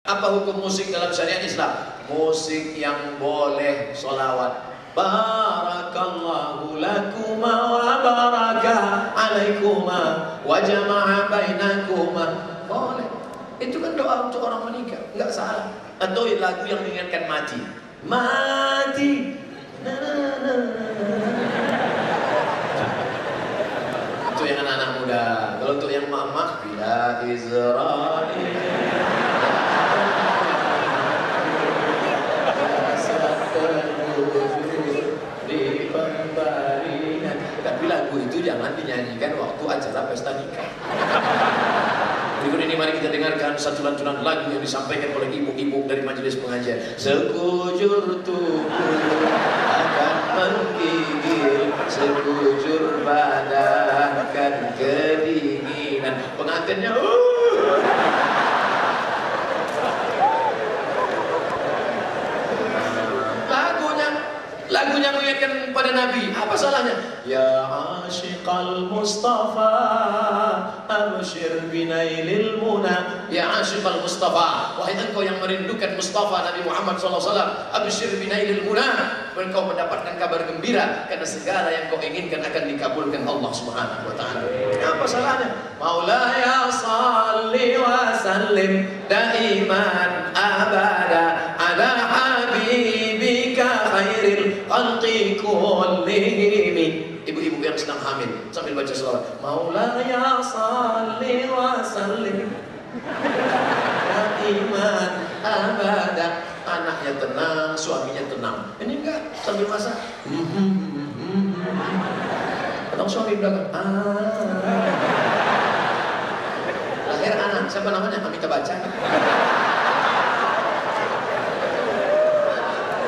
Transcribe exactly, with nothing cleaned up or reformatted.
Apa hukum musik dalam syariat Islam? Musik yang boleh sholawat. Barakallahu lakuma wa baraka alaikuma wa jama'a bainakuma. Boleh. Itu kan doa untuk orang menikah, enggak salah. Atau lagu yang mengingatkan mati. Mati. Na, na, na, na. Itu yang anak-anak muda. Kalau untuk yang mama, bila Israel di pembaringan. Tapi lagu itu jangan dinyanyikan waktu acara pesta nikah. Berikut ini mari kita dengarkan satu lantunan lagu yang disampaikan oleh ibu-ibu dari majelis pengajian. Sekujur tubuh akan menggigil, sekujur badan akan kedinginan. Pengantinnya uh. Lagunya mengingatkan pada Nabi. Apa salahnya? Ya asyiqal Mustafa abshir binailil muna. Ya asyiqal Mustafa, wahai engkau yang merindukan Mustafa Nabi Muhammad shallallahu alaihi wasallam, abshir binailil muna, engkau mendapatkan kabar gembira karena segala yang kau inginkan akan dikabulkan Allah Subhanahu wa taala. Apa salahnya? Maulaya shalli wa sallim daiman abada ala habibika khairil khalqi kullihim. Ibu-ibu yang sedang hamil sambil baca selawat. Maulaya shalli wa sallim daiman abada. Anaknya tenang, suaminya tenang. Ini enggak sambil masak. Atau suami belakang. Ah. Lahir anak, siapa namanya? Amitabh Bachchan.